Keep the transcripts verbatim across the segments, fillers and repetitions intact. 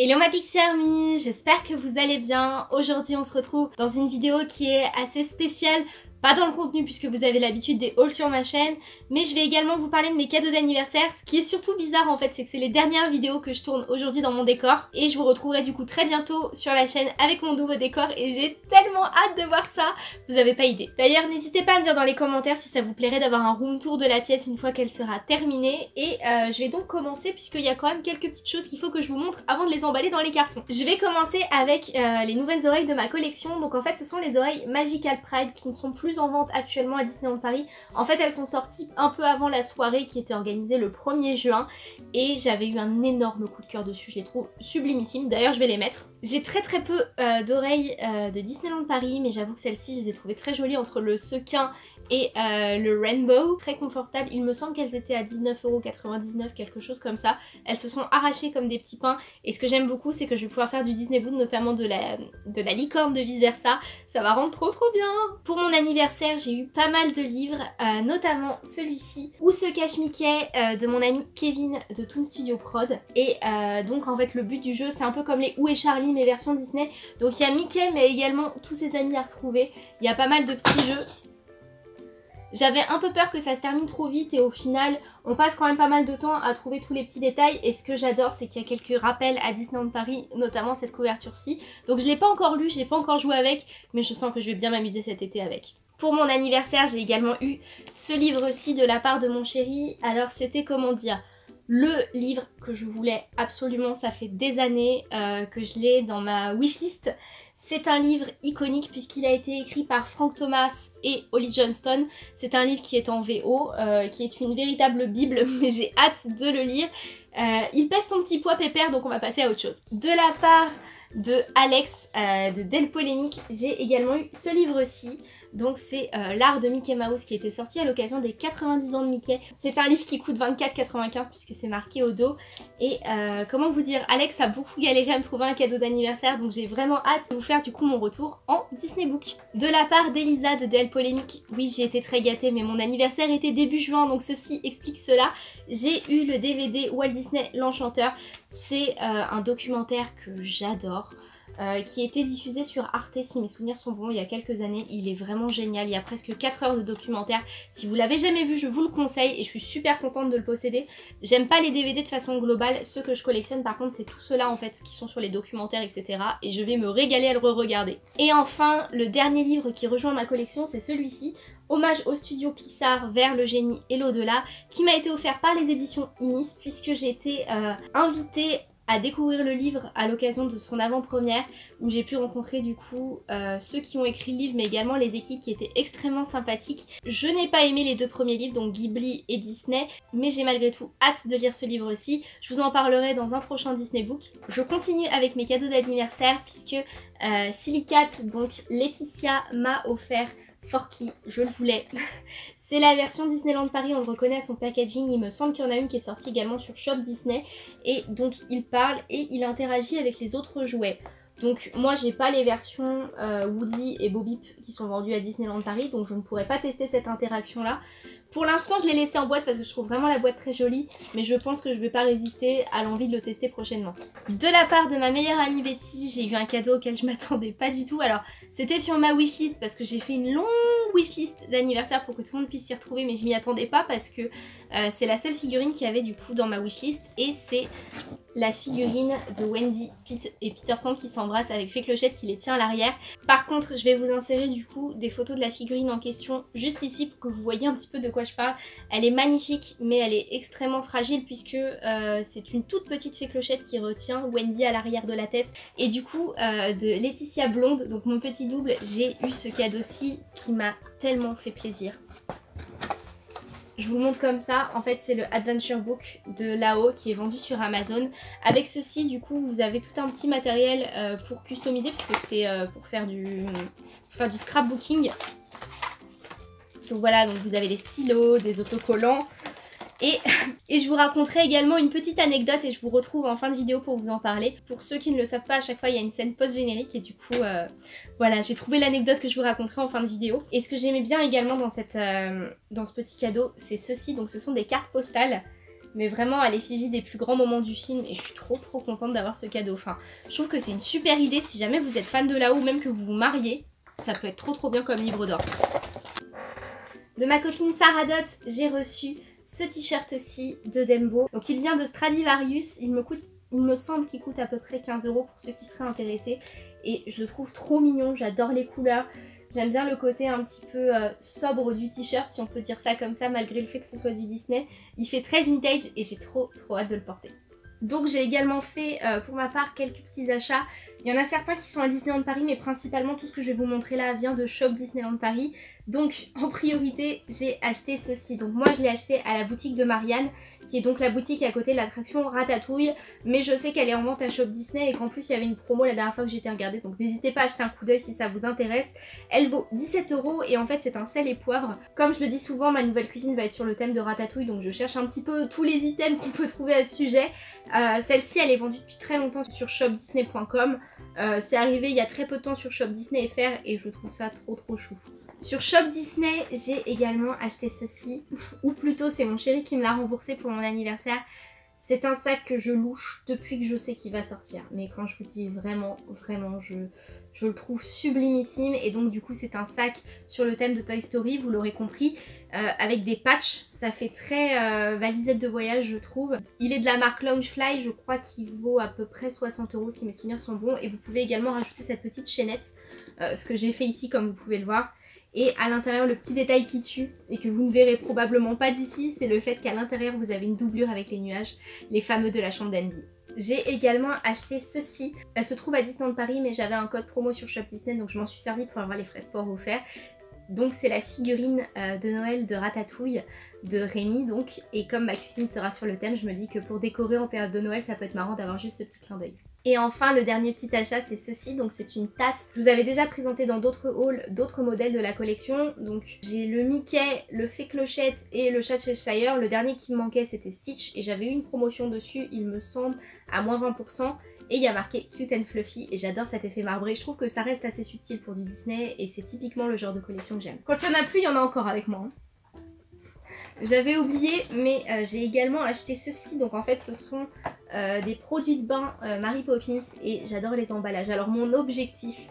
Hello ma Pixie Army, j'espère que vous allez bien. Aujourd'hui on se retrouve dans une vidéo qui est assez spéciale. Pas dans le contenu puisque vous avez l'habitude des hauls sur ma chaîne, mais je vais également vous parler de mes cadeaux d'anniversaire. Ce qui est surtout bizarre en fait, c'est que c'est les dernières vidéos que je tourne aujourd'hui dans mon décor. Et je vous retrouverai du coup très bientôt sur la chaîne avec mon nouveau décor et j'ai tellement hâte de voir ça, vous avez pas idée. D'ailleurs n'hésitez pas à me dire dans les commentaires si ça vous plairait d'avoir un room tour de la pièce une fois qu'elle sera terminée. Et euh, je vais donc commencer puisqu'il y a quand même quelques petites choses qu'il faut que je vous montre avant de les emballer dans les cartons. Je vais commencer avec euh, les nouvelles oreilles de ma collection. Donc en fait ce sont les oreilles Magical Pride qui ne sont plus en vente actuellement à Disneyland Paris. En fait elles sont sorties un peu avant la soirée qui était organisée le premier juin et j'avais eu un énorme coup de cœur dessus, je les trouve sublimissimes, d'ailleurs je vais les mettre. J'ai très très peu euh, d'oreilles euh, de Disneyland Paris, mais j'avoue que celles-ci je les ai trouvées très jolies entre le sequin et euh, le rainbow, très confortable. Il me semble qu'elles étaient à dix-neuf euros quatre-vingt-dix-neuf, quelque chose comme ça. Elles se sont arrachées comme des petits pains et ce que j'aime beaucoup c'est que je vais pouvoir faire du Disney Boot, notamment de la, de la licorne de vice versa. Ça va rendre trop trop bien. Pour mon anniversaire j'ai eu pas mal de livres, euh, notamment celui-ci Où se cache Mickey euh, de mon ami Kevin de Toon Studio Prod. Et euh, donc en fait le but du jeu c'est un peu comme les Où est Charlie mais version Disney. Donc il y a Mickey mais également tous ses amis à retrouver. Il y a pas mal de petits jeux. J'avais un peu peur que ça se termine trop vite et au final on passe quand même pas mal de temps à trouver tous les petits détails et ce que j'adore c'est qu'il y a quelques rappels à Disneyland Paris, notamment cette couverture-ci. Donc je l'ai pas encore lu, j'ai pas encore joué avec, mais je sens que je vais bien m'amuser cet été avec. Pour mon anniversaire j'ai également eu ce livre-ci de la part de mon chéri. Alors c'était comment dire, le livre que je voulais absolument, ça fait des années euh, que je l'ai dans ma wishlist. C'est un livre iconique puisqu'il a été écrit par Frank Thomas et Holly Johnston. C'est un livre qui est en V O, euh, qui est une véritable bible, mais j'ai hâte de le lire. Euh, il pèse son petit poids pépère, donc on va passer à autre chose. De la part de Alex euh, de Del Polémique, j'ai également eu ce livre-ci. Donc c'est euh, l'art de Mickey Mouse qui était sorti à l'occasion des quatre-vingt-dix ans de Mickey. C'est un livre qui coûte vingt-quatre quatre-vingt-quinze puisque c'est marqué au dos. Et euh, comment vous dire, Alex a beaucoup galéré à me trouver un cadeau d'anniversaire, donc j'ai vraiment hâte de vous faire du coup mon retour en Disney Book. De la part d'Elisa de Del Polémique, oui j'ai été très gâtée mais mon anniversaire était début juin donc ceci explique cela. J'ai eu le D V D Walt Disney l'Enchanteur. C'est euh, un documentaire que j'adore. Euh, qui a été diffusé sur Arte si mes souvenirs sont bons il y a quelques années. Il est vraiment génial, il y a presque quatre heures de documentaire. Si vous l'avez jamais vu je vous le conseille et je suis super contente de le posséder. J'aime pas les D V D de façon globale, ceux que je collectionne par contre c'est tout ceux-là en fait qui sont sur les documentaires etc. Et je vais me régaler à le re-regarder. Et enfin le dernier livre qui rejoint ma collection c'est celui-ci, Hommage au studio Pixar vers le génie et l'au-delà, qui m'a été offert par les éditions Inis puisque j'ai été euh, invitée à découvrir le livre à l'occasion de son avant-première où j'ai pu rencontrer du coup euh, ceux qui ont écrit le livre mais également les équipes qui étaient extrêmement sympathiques. Je n'ai pas aimé les deux premiers livres donc Ghibli et Disney mais j'ai malgré tout hâte de lire ce livre aussi. Je vous en parlerai dans un prochain Disney Book. Je continue avec mes cadeaux d'anniversaire puisque euh, Silicate, donc Laetitia m'a offert Forky, je le voulais. C'est la version Disneyland Paris, on le reconnaît à son packaging, il me semble qu'il y en a une qui est sortie également sur Shop Disney et donc il parle et il interagit avec les autres jouets. Donc moi j'ai pas les versions euh, Woody et Bo Peep qui sont vendues à Disneyland Paris donc je ne pourrais pas tester cette interaction là. Pour l'instant je l'ai laissé en boîte parce que je trouve vraiment la boîte très jolie mais je pense que je vais pas résister à l'envie de le tester prochainement. De la part de ma meilleure amie Betty, j'ai eu un cadeau auquel je m'attendais pas du tout. Alors c'était sur ma wishlist parce que j'ai fait une longue wishlist d'anniversaire pour que tout le monde puisse s'y retrouver mais je m'y attendais pas parce que euh, c'est la seule figurine qu'il y avait du coup dans ma wishlist et c'est la figurine de Wendy, Pete et Peter Pan qui s'embrassent avec Fée Clochette qui les tient à l'arrière. Par contre je vais vous insérer du coup des photos de la figurine en question juste ici pour que vous voyez un petit peu de quoi je parle. Elle est magnifique mais elle est extrêmement fragile puisque euh, c'est une toute petite Fée Clochette qui retient Wendy à l'arrière de la tête. Et du coup euh, de Laetitia Blonde, donc mon petit double, j'ai eu ce cadeau-ci qui m'a tellement fait plaisir. Je vous le montre comme ça, en fait c'est le Adventure Book de Lao qui est vendu sur Amazon. Avec ceci du coup vous avez tout un petit matériel euh, pour customiser puisque c'est euh, pour faire du, pour faire du scrapbooking. Donc voilà, donc vous avez des stylos, des autocollants. Et, et je vous raconterai également une petite anecdote et je vous retrouve en fin de vidéo pour vous en parler. Pour ceux qui ne le savent pas, à chaque fois il y a une scène post-générique et du coup, euh, voilà, j'ai trouvé l'anecdote que je vous raconterai en fin de vidéo. Et ce que j'aimais bien également dans, cette, euh, dans ce petit cadeau, c'est ceci. Donc ce sont des cartes postales mais vraiment à l'effigie des plus grands moments du film et je suis trop trop contente d'avoir ce cadeau. Enfin, je trouve que c'est une super idée si jamais vous êtes fan de là-haut ou même que vous vous mariez, ça peut être trop trop bien comme livre d'or. De ma copine Sarah Dot, j'ai reçu ce t-shirt-ci de Dembo. Donc il vient de Stradivarius, il me, coûte, il me semble qu'il coûte à peu près quinze euros pour ceux qui seraient intéressés. Et je le trouve trop mignon, j'adore les couleurs. J'aime bien le côté un petit peu euh, sobre du t-shirt, si on peut dire ça comme ça, malgré le fait que ce soit du Disney. Il fait très vintage et j'ai trop trop hâte de le porter. Donc j'ai également fait euh, pour ma part quelques petits achats. Il y en a certains qui sont à Disneyland Paris, mais principalement tout ce que je vais vous montrer là vient de Shop Disneyland Paris. Donc en priorité j'ai acheté ceci. Donc moi je l'ai acheté à la boutique de Marianne, qui est donc la boutique à côté de l'attraction Ratatouille. Mais je sais qu'elle est en vente à Shop Disney et qu'en plus il y avait une promo la dernière fois que j'étais regardée. Donc n'hésitez pas à jeter un coup d'œil si ça vous intéresse. Elle vaut dix-sept euros et en fait c'est un sel et poivre. Comme je le dis souvent, ma nouvelle cuisine va être sur le thème de Ratatouille. Donc je cherche un petit peu tous les items qu'on peut trouver à ce sujet. Euh, Celle-ci elle est vendue depuis très longtemps sur shop disney point com. Euh, c'est arrivé il y a très peu de temps sur Shop Disney F R et je trouve ça trop trop chou. Sur Shop Disney, j'ai également acheté ceci, ou plutôt c'est mon chéri qui me l'a remboursé pour mon anniversaire. C'est un sac que je louche depuis que je sais qu'il va sortir. Mais quand je vous dis vraiment, vraiment, je, je le trouve sublimissime. Et donc du coup c'est un sac sur le thème de Toy Story, vous l'aurez compris, euh, avec des patchs. Ça fait très euh, valisette de voyage je trouve. Il est de la marque Loungefly, je crois qu'il vaut à peu près soixante euros si mes souvenirs sont bons. Et vous pouvez également rajouter cette petite chaînette, euh, ce que j'ai fait ici comme vous pouvez le voir. Et à l'intérieur, le petit détail qui tue et que vous ne verrez probablement pas d'ici, c'est le fait qu'à l'intérieur vous avez une doublure avec les nuages, les fameux de la chambre d'Andy. J'ai également acheté ceci. Elle se trouve à Disneyland Paris mais j'avais un code promo sur Shop Disney donc je m'en suis servi pour avoir les frais de port offerts. Donc c'est la figurine euh, de Noël de Ratatouille de Rémi donc. Et comme ma cuisine sera sur le thème, je me dis que pour décorer en période de Noël, ça peut être marrant d'avoir juste ce petit clin d'œil. Et enfin le dernier petit achat c'est ceci, donc c'est une tasse. Je vous avais déjà présenté dans d'autres hauls d'autres modèles de la collection. Donc j'ai le Mickey, le Fée Clochette et le Chat Cheshire. Le dernier qui me manquait c'était Stitch et j'avais eu une promotion dessus il me semble à moins vingt pour cent. Et il y a marqué Cute and Fluffy et j'adore cet effet marbré. Je trouve que ça reste assez subtil pour du Disney et c'est typiquement le genre de collection que j'aime. Quand il n'y en a plus, il y en a encore avec moi. Hein. J'avais oublié, mais euh, j'ai également acheté ceci. Donc en fait, ce sont euh, des produits de bain euh, Mary Poppins et j'adore les emballages. Alors mon objectif,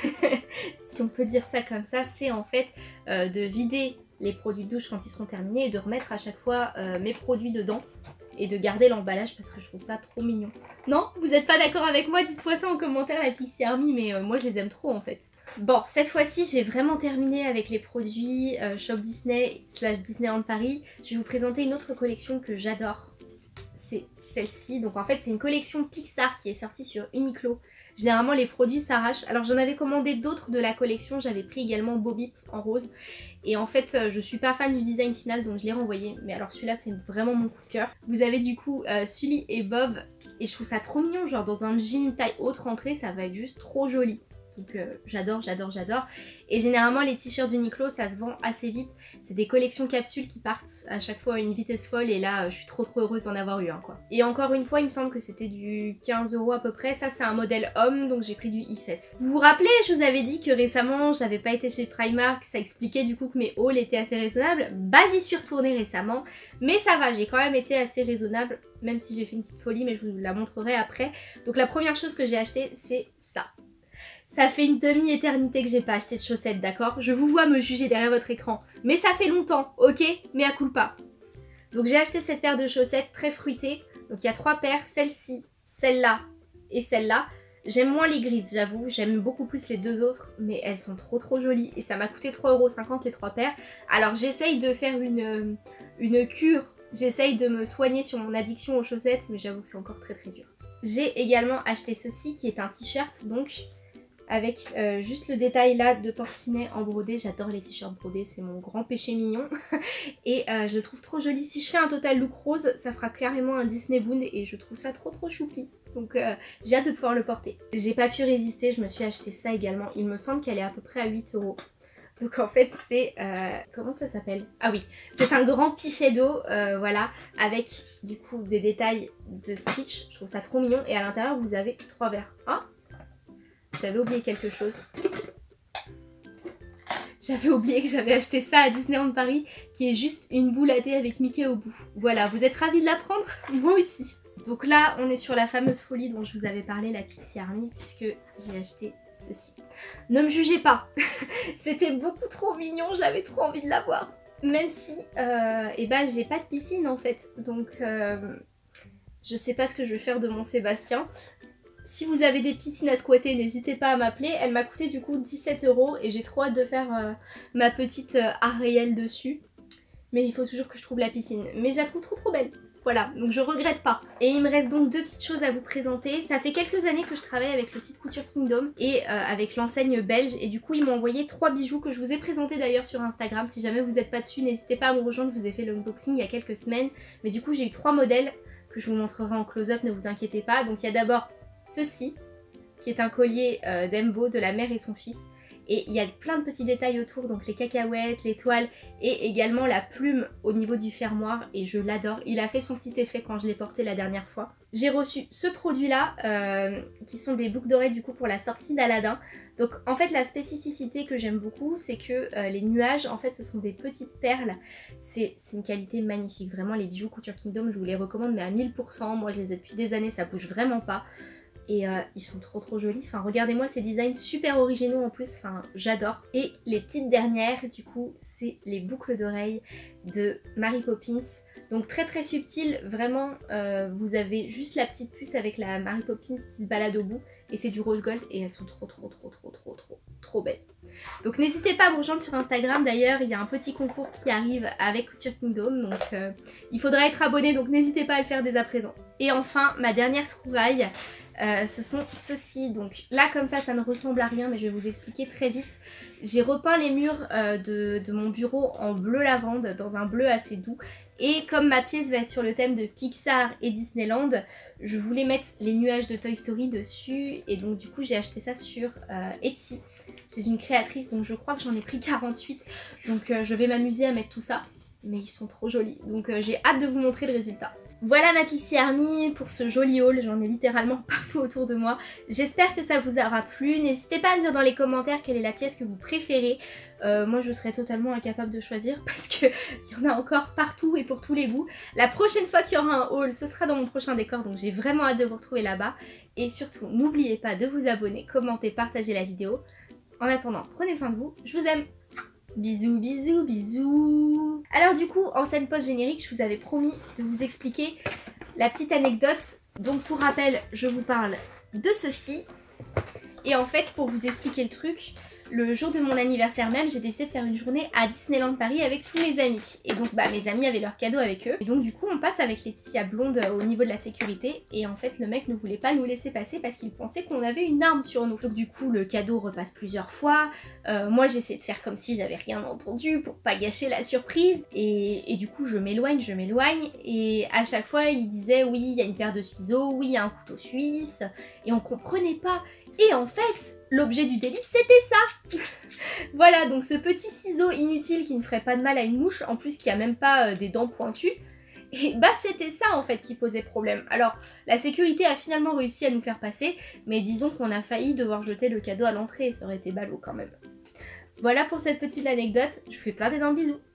si on peut dire ça comme ça, c'est en fait euh, de vider les produits de douche quand ils seront terminés et de remettre à chaque fois euh, mes produits dedans. Et de garder l'emballage parce que je trouve ça trop mignon. Non, vous n'êtes pas d'accord avec moi? Dites-moi ça en commentaire la Pixie Army, mais euh, moi je les aime trop en fait. Bon, cette fois-ci j'ai vraiment terminé avec les produits euh, Shop Disney slash Disneyland Paris. Je vais vous présenter une autre collection que j'adore. C'est celle-ci. Donc en fait c'est une collection Pixar qui est sortie sur Uniqlo. Généralement les produits s'arrachent. Alors j'en avais commandé d'autres de la collection. J'avais pris également Bobby en rose. Et en fait je suis pas fan du design final donc je l'ai renvoyé. Mais alors celui-là c'est vraiment mon coup de cœur. Vous avez du coup euh, Sully et Bob. Et je trouve ça trop mignon. Genre dans un jean taille haute rentrée ça va être juste trop joli. Donc euh, j'adore, j'adore, j'adore. Et généralement les t-shirts d'Uniqlo ça se vend assez vite. C'est des collections capsules qui partent à chaque fois à une vitesse folle et là euh, je suis trop trop heureuse d'en avoir eu un quoi. Et encore une fois il me semble que c'était du quinze euros à peu près. Ça c'est un modèle homme donc j'ai pris du X S. Vous vous rappelez, je vous avais dit que récemment j'avais pas été chez Primark, ça expliquait du coup que mes hauls étaient assez raisonnables. Bah j'y suis retournée récemment mais ça va, j'ai quand même été assez raisonnable même si j'ai fait une petite folie mais je vous la montrerai après. Donc la première chose que j'ai acheté c'est ça. Ça fait une demi-éternité que j'ai pas acheté de chaussettes, d'accord? Je vous vois me juger derrière votre écran. Mais ça fait longtemps, ok? Mais à culpa. Donc j'ai acheté cette paire de chaussettes très fruitées. Donc il y a trois paires, celle-ci, celle-là et celle-là. J'aime moins les grises, j'avoue. J'aime beaucoup plus les deux autres. Mais elles sont trop trop jolies. Et ça m'a coûté trois euros cinquante les trois paires. Alors j'essaye de faire une, une cure. J'essaye de me soigner sur mon addiction aux chaussettes. Mais j'avoue que c'est encore très très dur. J'ai également acheté ceci qui est un t-shirt donc... avec euh, juste le détail là de porcinet en brodé. J'adore les t-shirts brodés, c'est mon grand péché mignon. Et euh, je le trouve trop joli. Si je fais un total look rose, ça fera clairement un Disney Bound et je trouve ça trop trop choupi. Donc euh, j'ai hâte de pouvoir le porter. J'ai pas pu résister, je me suis acheté ça également. Il me semble qu'elle est à peu près à huit euros. Donc en fait c'est... Euh, comment ça s'appelle? Ah oui, c'est un grand pichet d'eau, euh, voilà, avec du coup des détails de Stitch. Je trouve ça trop mignon. Et à l'intérieur vous avez trois verres. Ah, j'avais oublié quelque chose. j'avais oublié que j'avais acheté ça à Disneyland Paris, qui est juste une boule à thé avec Mickey au bout. Voilà, vous êtes ravis de la prendre? Moi aussi. Donc là, on est sur la fameuse folie dont je vous avais parlé, la Pixie Army, puisque j'ai acheté ceci. Ne me jugez pas, c'était beaucoup trop mignon, j'avais trop envie de l'avoir. Même si, euh, eh ben, j'ai pas de piscine en fait, donc euh, je sais pas ce que je vais faire de mon Sébastien. Si vous avez des piscines à squatter, n'hésitez pas à m'appeler. Elle m'a coûté du coup dix-sept euros et j'ai trop hâte de faire euh, ma petite euh, art réel dessus. Mais il faut toujours que je trouve la piscine. Mais je la trouve trop trop belle. Voilà, donc je regrette pas. Et il me reste donc deux petites choses à vous présenter. Ça fait quelques années que je travaille avec le site Couture Kingdom et euh, avec l'enseigne belge. Et du coup, ils m'ont envoyé trois bijoux que je vous ai présentés d'ailleurs sur Instagram. Si jamais vous n'êtes pas dessus, n'hésitez pas à me rejoindre. Je vous ai fait l'unboxing il y a quelques semaines. Mais du coup, j'ai eu trois modèles que je vous montrerai en close-up, ne vous inquiétez pas. Donc il y a d'abord ceci, qui est un collier euh, d'Embo de la mère et son fils. Et il y a plein de petits détails autour, donc les cacahuètes, l'étoile et également la plume au niveau du fermoir et je l'adore. Il a fait son petit effet quand je l'ai porté la dernière fois. J'ai reçu ce produit-là, euh, qui sont des boucles d'oreilles du coup pour la sortie d'Aladin. Donc en fait la spécificité que j'aime beaucoup, c'est que euh, les nuages, en fait ce sont des petites perles. C'est une qualité magnifique, vraiment les bijoux Couture Kingdom, je vous les recommande mais à mille pour cent. Moi je les ai depuis des années, ça bouge vraiment pas. Et euh, ils sont trop trop jolis, enfin regardez-moi ces designs super originaux en plus, enfin j'adore. Et les petites dernières du coup c'est les boucles d'oreilles de Mary Poppins. Donc très très subtil, vraiment euh, vous avez juste la petite puce avec la Mary Poppins qui se balade au bout. Et c'est du rose gold et elles sont trop trop trop trop trop trop trop belles. Donc n'hésitez pas à me rejoindre sur Instagram d'ailleurs, il y a un petit concours qui arrive avec Couture Kingdom. Donc euh, il faudra être abonné, donc n'hésitez pas à le faire dès à présent. Et enfin ma dernière trouvaille. Euh, ce sont ceux-ci, donc là comme ça ça ne ressemble à rien mais je vais vous expliquer très vite. J'ai repeint les murs euh, de, de mon bureau en bleu lavande, dans un bleu assez doux. Et comme ma pièce va être sur le thème de Pixar et Disneyland, je voulais mettre les nuages de Toy Story dessus. Et donc du coup j'ai acheté ça sur euh, Etsy, chez une créatrice, donc je crois que j'en ai pris quarante-huit. Donc euh, je vais m'amuser à mettre tout ça, mais ils sont trop jolis. Donc euh, j'ai hâte de vous montrer le résultat. Voilà ma Pixie Army pour ce joli haul, j'en ai littéralement partout autour de moi. J'espère que ça vous aura plu, n'hésitez pas à me dire dans les commentaires quelle est la pièce que vous préférez. Euh, moi je serais totalement incapable de choisir parce qu'il y en a encore partout et pour tous les goûts. La prochaine fois qu'il y aura un haul, ce sera dans mon prochain décor, donc j'ai vraiment hâte de vous retrouver là-bas. Et surtout, n'oubliez pas de vous abonner, commenter, partager la vidéo. En attendant, prenez soin de vous, je vous aime. Bisous, bisous, bisous. Alors du coup, en scène post-générique, je vous avais promis de vous expliquer la petite anecdote. Donc pour rappel, je vous parle de ceci. Et en fait, pour vous expliquer le truc, le jour de mon anniversaire même, j'ai décidé de faire une journée à Disneyland Paris avec tous mes amis. Et donc bah mes amis avaient leurs cadeaux avec eux. Et donc du coup on passe avec Laetitia Blonde au niveau de la sécurité. Et en fait le mec ne voulait pas nous laisser passer parce qu'il pensait qu'on avait une arme sur nous. Donc du coup le cadeau repasse plusieurs fois. Euh, moi j'essaie de faire comme si j'avais rien entendu pour pas gâcher la surprise. Et, et du coup je m'éloigne, je m'éloigne. Et à chaque fois il disait oui il y a une paire de ciseaux, oui il y a un couteau suisse. Et on comprenait pas. Et en fait, l'objet du délice, c'était ça. Voilà, donc ce petit ciseau inutile qui ne ferait pas de mal à une mouche, en plus qui a même pas euh, des dents pointues, et bah c'était ça en fait qui posait problème. Alors, la sécurité a finalement réussi à nous faire passer, mais disons qu'on a failli devoir jeter le cadeau à l'entrée, ça aurait été ballot quand même. Voilà pour cette petite anecdote, je vous fais plein d'énormes bisous.